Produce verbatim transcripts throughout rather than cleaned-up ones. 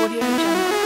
Audio Jungle.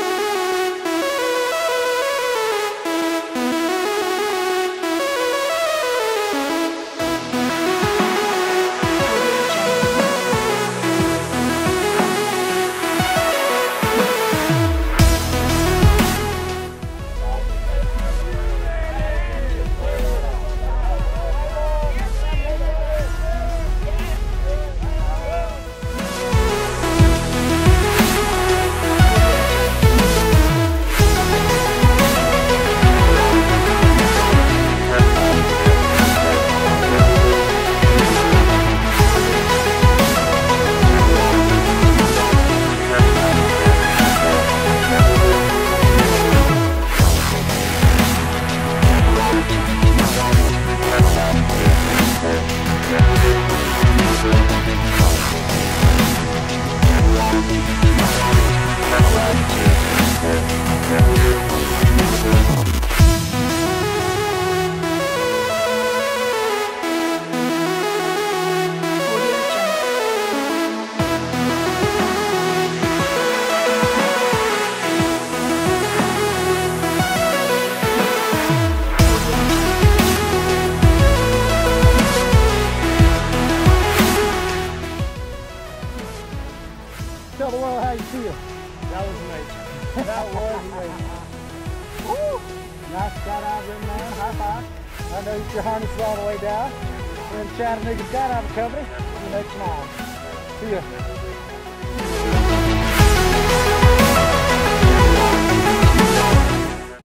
Tell the world how you feel. That was amazing. That was amazing. Woo! Nice skydiving, man. High five. I know you your harness is all the way down. We're in Chattanooga Skydiving Company. See you next time. See ya.